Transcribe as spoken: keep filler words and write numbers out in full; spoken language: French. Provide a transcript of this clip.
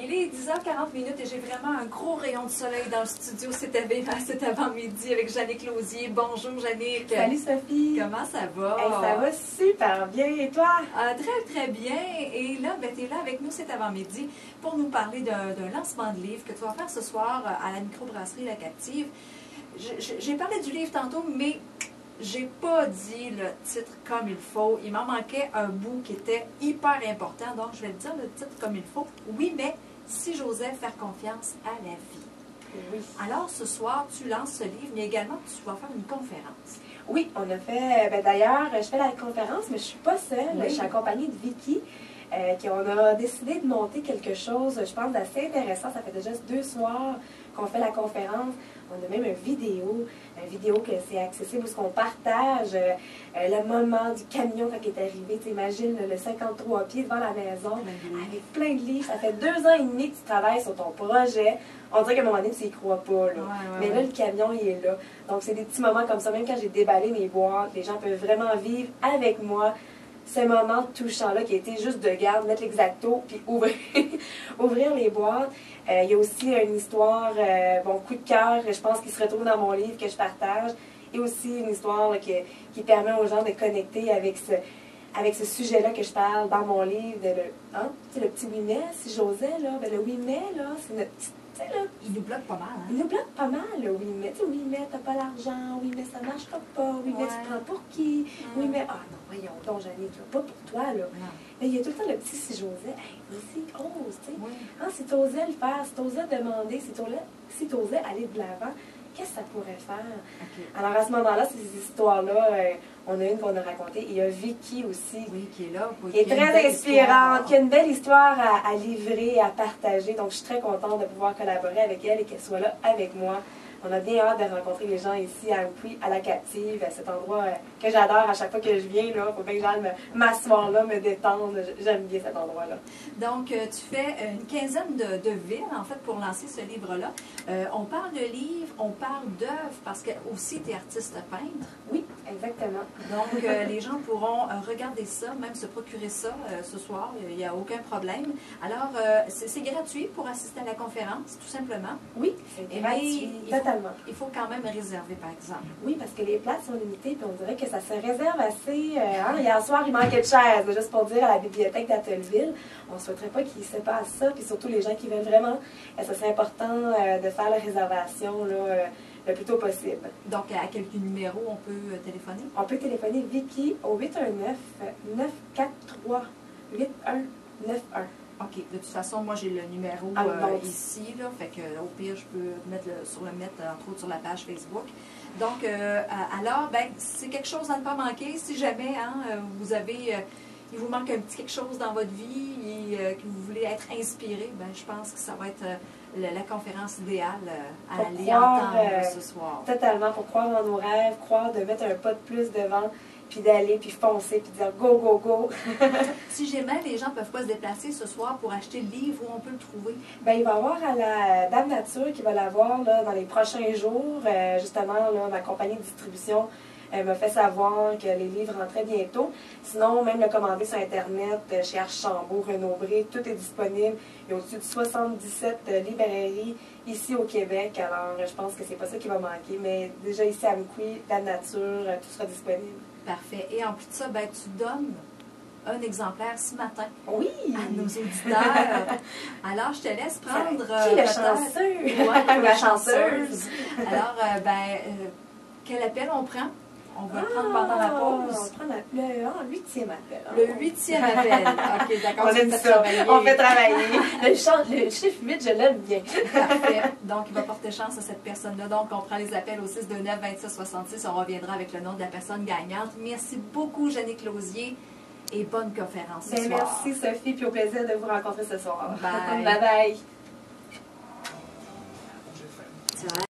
Il est dix heures quarante minutes et j'ai vraiment un gros rayon de soleil dans le studio cet avant-midi avec Jannick Lausier. Bonjour Jannick. Salut Sophie. Comment ça va? Hey, ça va super bien. Et toi? Euh, très très bien. Et là, ben, tu es là avec nous cet avant-midi pour nous parler d'un lancement de livre que tu vas faire ce soir à la microbrasserie La Captive. J'ai parlé du livre tantôt, mais j'ai pas dit le titre comme il faut. Il m'en manquait un bout qui était hyper important. Donc, je vais te dire le titre comme il faut. Oui, mais si j'osais faire confiance à la vie. Oui. Alors, ce soir, tu lances ce livre, mais également, tu vas faire une conférence. Oui, on a fait... Ben, d'ailleurs, je fais la conférence, mais je suis pas seule. Oui. Je suis accompagnée de Vicky. Euh, qui on a décidé de monter quelque chose, je pense, d'assez intéressant. Ça fait déjà deux soirs qu'on fait la conférence. On a même une vidéo, une vidéo que c'est accessible où on partage euh, le moment du camion quand il est arrivé. Tu imagines le cinquante-trois pieds devant la maison, avec plein de livres. Ça fait deux ans et demi que tu travailles sur ton projet. On dirait qu'à un moment donné, tu n'y crois pas. Là. Ouais, ouais, Mais là, ouais. Le camion, il est là. Donc, c'est des petits moments comme ça. Même quand j'ai déballé mes boîtes, les gens peuvent vraiment vivre avec moi ce moment touchant-là qui a été juste de garde, mettre l'exacto, puis ouvrir, ouvrir les boîtes. Euh, il y a aussi une histoire, euh, bon, coup de cœur, je pense, qui se retrouve dans mon livre que je partage. Et aussi une histoire là, qui, qui permet aux gens de connecter avec ce, avec ce sujet-là que je parle dans mon livre. De le, hein, tu sais, le petit oui mais, si j'osais, là, ben le oui mais, là, c'est notre petit. Là, il nous bloque pas mal. Hein? Il nous bloque pas mal, le oui mais. Tu sais, oui mais, t'as pas l'argent, oui mais, ça marchera pas, oui mais, ouais. Tu prends pour qui? Mm. Oui mais, ah non, voyons donc, Jannick, pas pour toi, là. Non. Mais il y a tout le temps le petit si j'osais. Hey, vas-y, ose, tu sais. Oui. Hein, si t'osais le faire, si t'osais demander, si t'osais, si t'osais aller de l'avant, qu'est-ce que ça pourrait faire? Okay. Alors à ce moment-là, ces histoires-là, euh, on a une qu'on a racontée. Il y a Vicky aussi. Oui, qui est là. Qui est très inspirante, qui a une belle histoire à, à livrer, à partager. Donc je suis très contente de pouvoir collaborer avec elle et qu'elle soit là avec moi. On a bien hâte de rencontrer les gens ici à Amqui, à La Captive, à cet endroit que j'adore à chaque fois que je viens. Il faut bien que j'aille m'asseoir là, me détendre. J'aime bien cet endroit-là. Donc, tu fais une quinzaine de, de villes, en fait, pour lancer ce livre-là. Euh, on parle de livres, on parle d'œuvres, parce que aussi tu es artiste peintre. Oui, exactement. Donc, euh, les gens pourront euh, regarder ça, même se procurer ça euh, ce soir. Il n'y a aucun problème. Alors, euh, c'est gratuit pour assister à la conférence, tout simplement. Oui, c'est gratuit. Totalement. Il faut quand même réserver, par exemple. Oui, parce que les places sont limitées, puis on dirait que ça se réserve assez... Euh, hein, hier soir, il manquait de chaises, juste pour dire, à la bibliothèque d'Attelville. On ne souhaiterait pas qu'il se passe ça, puis surtout les gens qui veulent vraiment, euh, ça serait important euh, de faire la réservation là, euh, le plus tôt possible. Donc, à quelques numéros, on peut euh, téléphoner? On peut téléphoner Vicky au huit un neuf, neuf quatre trois, huit un neuf un. OK. De toute façon, moi, j'ai le numéro ah, euh, ici, là. Fait que, au pire, je peux mettre le, sur le mettre, entre autres, sur la page Facebook. Donc, euh, alors, ben, c'est quelque chose à ne pas manquer. Si jamais, hein, vous avez, euh, il vous manque un petit quelque chose dans votre vie et euh, que vous voulez être inspiré, ben, je pense que ça va être euh, la, la conférence idéale euh, à pour aller croire, entendre euh, ce soir. Totalement, pour croire en nos rêves, croire de mettre un pas de plus devant, puis d'aller, puis foncer, puis dire go, go, go. Si jamais les gens ne peuvent pas se déplacer ce soir pour acheter le livre, où on peut le trouver? Bien, il va y avoir à la Dame Nature qui va l'avoir dans les prochains jours. Euh, justement, là, ma compagnie de distribution euh, m'a fait savoir que les livres rentraient bientôt. Sinon, même le commander sur Internet, euh, chez Archambault, Renaud-Bré, tout est disponible. Il y a au-dessus de soixante-dix-sept euh, librairies ici au Québec. Alors, je pense que c'est pas ça qui va manquer. Mais déjà ici à Amqui, Dame Nature, euh, tout sera disponible. Parfait. Et en plus de ça, ben, tu donnes un exemplaire ce matin oui. à nos auditeurs. Alors, je te laisse prendre... Qui est le chanceux? Ouais, la chanceuse. Alors, euh, ben, euh, quel appel on prend? On va ah, le prendre pendant la pause. On prend la, le oh, huitième appel. Hein. Le huitième appel. OK, d'accord. On aime ça. On fait travailler. le, chant, le chiffre huit, je l'aime bien. Parfait. Donc, il va porter chance à cette personne-là. Donc, on prend les appels au six deux neuf, vingt-six soixante-six. On reviendra avec le nom de la personne gagnante. Merci beaucoup, Jannick Lausier. Et bonne conférence ce ben, soir. Merci, Sophie. Puis au plaisir de vous rencontrer ce soir. Bye. Bye bye.